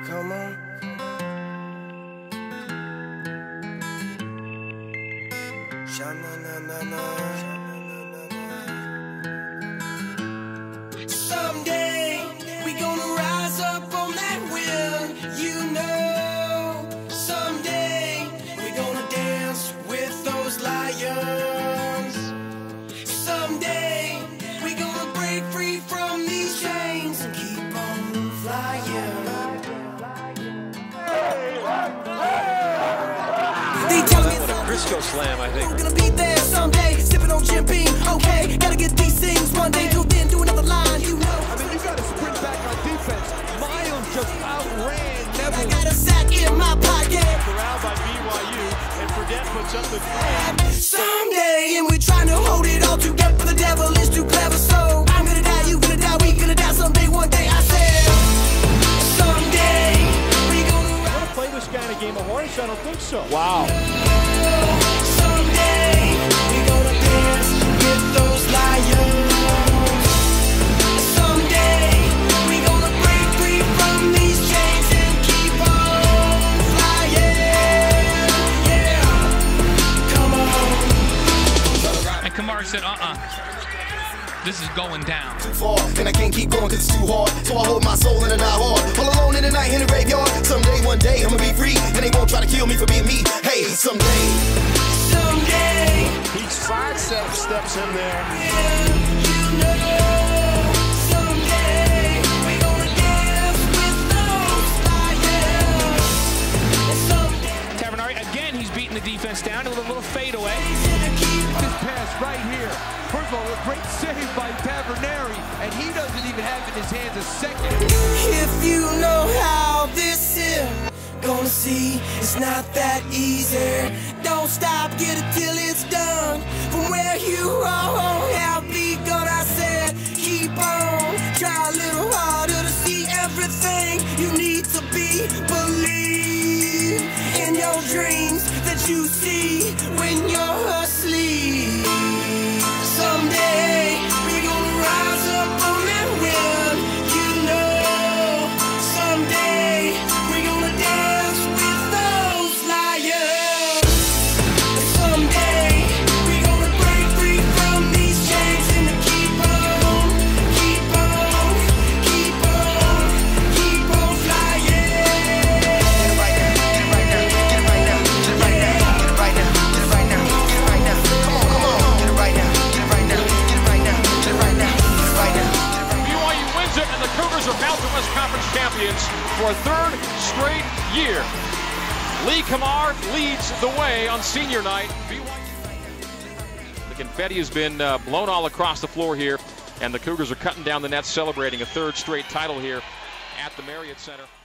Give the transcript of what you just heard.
Come on. Sha-na-na-na-na. Someday we gonna rise up on that wind, you know. Someday we gonna dance with those lions. Someday we gonna break free from these chains and keep on flying. They telling me a Crisco slam, I think. we're gonna be there someday, sipping on Jim Beam. Okay, gotta get these things one day. Till then, do another line, you know. I mean, you got to sprint back on defense. Miles just outran Neville. I got a sack in my pocket. Corralled by BYU, and Fredette puts up the three. Someday, and we're trying to hold it all together, but the devil is too clever. So I'm gonna die, you gonna die, we gonna die someday, one day. I said, someday we gonna Want to play this kind of game of horse? I don't think so. Wow. someday we gonna dance with those lions. Someday we gonna break free from these chains and keep on flying. Yeah, come on. And Kamar said, this is going down. Too far, and I can't keep going cause it's too hard. So I hold my soul in a die hard. All alone in the night in the graveyard. Someday, one day, I'ma be free. And they won't try to kill me for being me. Hey, someday. Someday, He steps in there. you know. Someday we gonna dance with those lions. Someday Tavernari, again, he's beating the defense down with a little fadeaway. This pass right here. First of all, a great save by Tavernari, and he doesn't even have in his hands a second. If you know how this is, gonna see it's not that easy. Don't stop, get it till it's done. From where you have begun, I said, keep on. Try a little harder to see everything you need to be. Believe in your dreams that you see when you're asleep. Someday we gonna rise up on that wind, you know. Someday we gonna dance with those lions. Someday we gonna break free from these chains and keep on, keep on, keep on, keep on flying. Get it right now, get it right now, get it right now, get it right now, get it right now, get it right now, get it right now. Come on, get it right now, get it right now, get it right now, get it right now, get it right now. BYU wins it, and the Cougars are Mountain West Conference champions for a third straight year. Lee Kamar leads the way on senior night. The confetti has been blown all across the floor here, and the Cougars are cutting down the net, celebrating a third straight title here at the Marriott Center.